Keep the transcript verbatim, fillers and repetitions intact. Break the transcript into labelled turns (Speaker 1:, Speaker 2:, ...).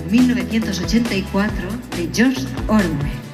Speaker 1: mil novecientos ochenta y cuatro de George Orwell.